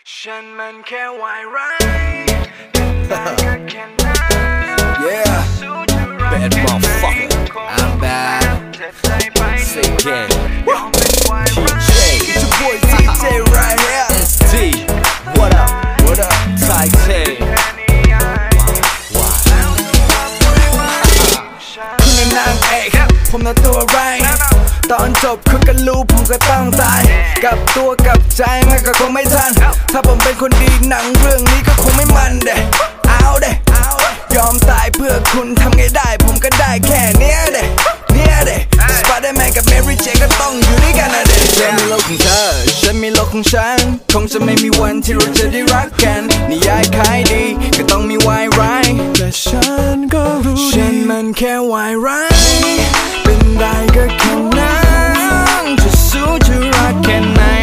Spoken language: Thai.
ฉันมันแค่วายร้ายแต่ก็แค่นั้น Yeah bad motherfucker I'm bad say again TJ it's your boy TJ right here ST what up Titan คุณนางเอกผมน่ะตัวไรตอนจบคือกันรู้ผมก็ต้องตายกับตัวกับใจมันก็คงไม่ทันถ้าผมเป็นคนดีหนังเรื่องนี้ก็คงไม่มันเด้เอาเด้ยอมตายเพื่อคุณทำไงได้ผมก็ได้แค่เนี้ยเด้สไปเดอร์แมนกับแมรี่เจก็ต้องอยู่ด้วยกันนะเด้ฉันมีโลกของเธอฉันมีโลกของฉันคงจะไม่มีวันที่เราจะได้รักกันนิยายขายดีก็ต้องมีวายร้ายแต่ฉันก็รู้ฉันมันแค่วายร้ายเป็นได้ก็แค่นั้นจะสู้จะรักแค่ไหน